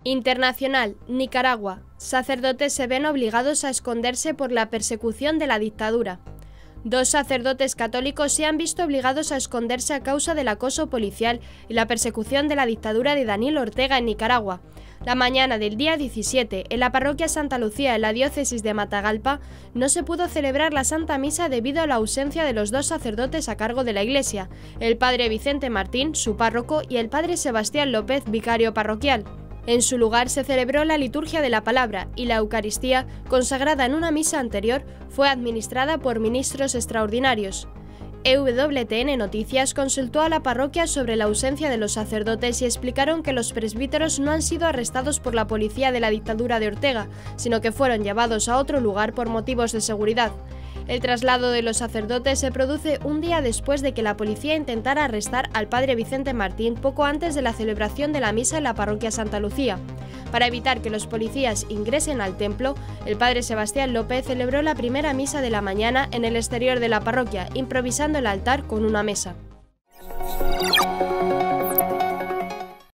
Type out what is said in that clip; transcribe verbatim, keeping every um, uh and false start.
Internacional, Nicaragua. Sacerdotes se ven obligados a esconderse por la persecución de la dictadura. Dos sacerdotes católicos se han visto obligados a esconderse a causa del acoso policial y la persecución de la dictadura de Daniel Ortega en Nicaragua. La mañana del día diecisiete, en la parroquia Santa Lucía, en la diócesis de Matagalpa, no se pudo celebrar la Santa Misa debido a la ausencia de los dos sacerdotes a cargo de la iglesia, el padre Vicente Martín, su párroco, y el padre Sebastián López, vicario parroquial. En su lugar se celebró la liturgia de la palabra y la Eucaristía, consagrada en una misa anterior, fue administrada por ministros extraordinarios. E W T N Noticias consultó a la parroquia sobre la ausencia de los sacerdotes y explicaron que los presbíteros no han sido arrestados por la policía de la dictadura de Ortega, sino que fueron llevados a otro lugar por motivos de seguridad. El traslado de los sacerdotes se produce un día después de que la policía intentara arrestar al padre Vicente Martín poco antes de la celebración de la misa en la parroquia Santa Lucía. Para evitar que los policías ingresen al templo, el padre Sebastián López celebró la primera misa de la mañana en el exterior de la parroquia, improvisando el altar con una mesa.